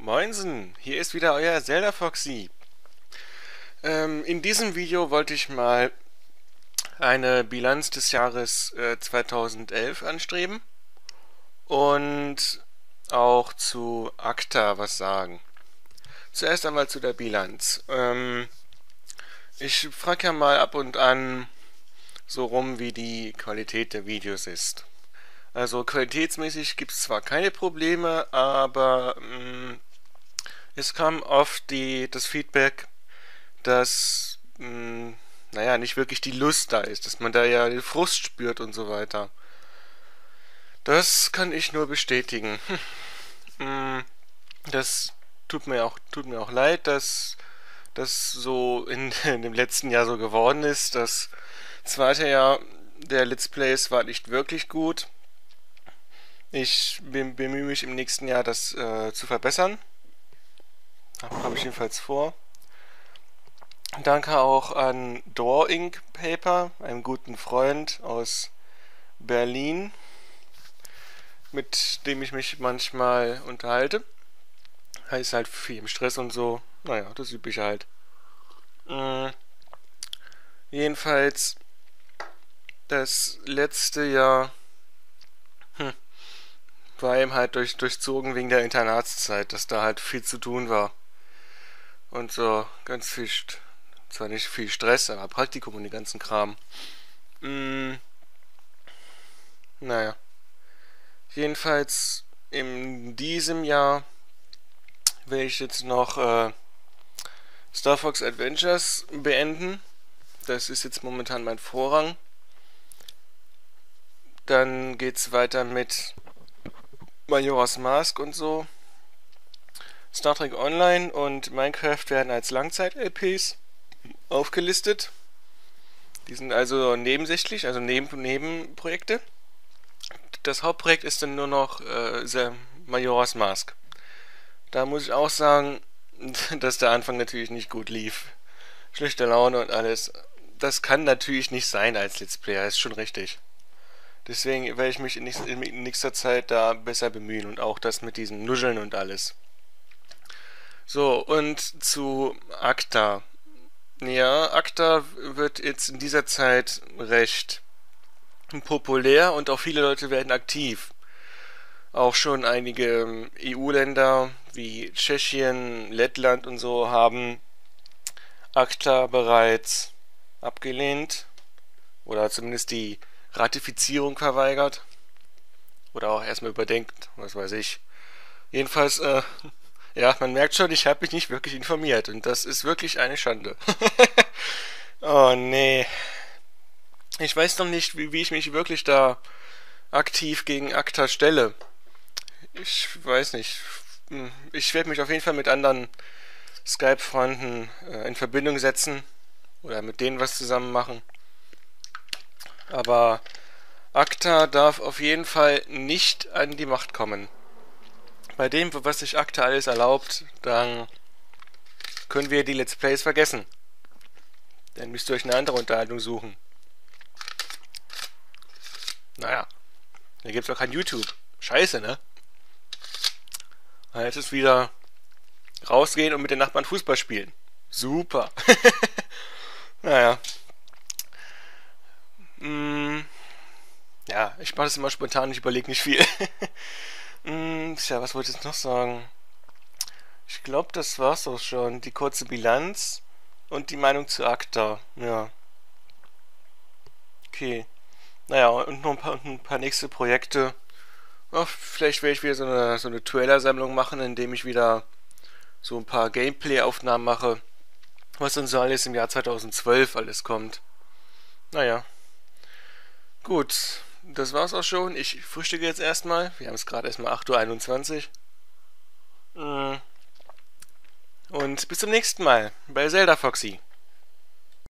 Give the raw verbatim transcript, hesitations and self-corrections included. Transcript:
Moinsen, hier ist wieder euer Zelda Foxy. Ähm, in diesem Video wollte ich mal eine Bilanz des Jahres äh, zweitausendelf anstreben und auch zu ACTA was sagen. Zuerst einmal zu der Bilanz. Ähm, ich frage ja mal ab und an so rum, wie die Qualität der Videos ist. Also qualitätsmäßig gibt es zwar keine Probleme, aber mh, es kam oft die, das Feedback, dass mh, naja, nicht wirklich die Lust da ist, dass man da ja den Frust spürt und so weiter. Das kann ich nur bestätigen. Hm, das tut mir auch, tut mir auch leid, dass das so in, in dem letzten Jahr so geworden ist. Das zweite Jahr der Let's Plays war nicht wirklich gut. Ich bemühe mich im nächsten Jahr, das äh, zu verbessern. Habe ich jedenfalls vor. Danke auch an Draw Ink Paper, einem guten Freund aus Berlin, mit dem ich mich manchmal unterhalte. Er ist halt viel im Stress und so. Naja, das Übliche halt. Mhm. Jedenfalls, das letzte Jahr hm, war eben halt durch, durchzogen wegen der Internatszeit, dass da halt viel zu tun war. Und so ganz viel, zwar nicht viel Stress, aber Praktikum und den ganzen Kram. Mm, naja. Jedenfalls in diesem Jahr will ich jetzt noch äh, Star Fox Adventures beenden. Das ist jetzt momentan mein Vorrang. Dann geht's weiter mit Majora's Mask und so. Star Trek Online und Minecraft werden als Langzeit-L Ps aufgelistet. Die sind also nebensächlich, also neben Nebenprojekte. Das Hauptprojekt ist dann nur noch äh, Majora's Mask. Da muss ich auch sagen, dass der Anfang natürlich nicht gut lief. Schlechte Laune und alles. Das kann natürlich nicht sein als Let's Player, ist schon richtig. Deswegen werde ich mich in nächster, in nächster Zeit da besser bemühen und auch das mit diesem Nuscheln und alles. So, und zu ACTA. Ja, ACTA wird jetzt in dieser Zeit recht populär und auch viele Leute werden aktiv. Auch schon einige E U-Länder wie Tschechien, Lettland und so haben ACTA bereits abgelehnt oder zumindest die Ratifizierung verweigert oder auch erstmal überdenkt, was weiß ich. Jedenfalls, äh, ja, man merkt schon, ich habe mich nicht wirklich informiert und das ist wirklich eine Schande. Oh nee. Ich weiß noch nicht, wie, wie ich mich wirklich da aktiv gegen ACTA stelle. Ich weiß nicht. Ich werde mich auf jeden Fall mit anderen Skype-Freunden äh, in Verbindung setzen oder mit denen was zusammen machen. Aber ACTA darf auf jeden Fall nicht an die Macht kommen. Bei dem, was sich ACTA alles erlaubt, dann können wir die Let's Plays vergessen. Dann müsst ihr euch eine andere Unterhaltung suchen. Naja, da gibt's auch kein YouTube. Scheiße, ne? Jetzt ist wieder rausgehen und mit den Nachbarn Fußball spielen. Super. Naja. Mm, ja, ich mache das immer spontan, ich überlege nicht viel. mm, tja, was wollte ich jetzt noch sagen? Ich glaube, das war's auch schon. Die kurze Bilanz und die Meinung zu ACTA. Ja. Okay. Naja, und noch ein paar, ein paar nächste Projekte. Ach, vielleicht werde ich wieder so eine, so eine Trailer-Sammlung machen, indem ich wieder so ein paar Gameplay-Aufnahmen mache, was dann so alles im Jahr zweitausendzwölf alles kommt. Naja. Gut, das war's auch schon. Ich frühstücke jetzt erstmal. Wir haben es gerade erstmal acht Uhr einundzwanzig. Und bis zum nächsten Mal bei Zelda Foxy.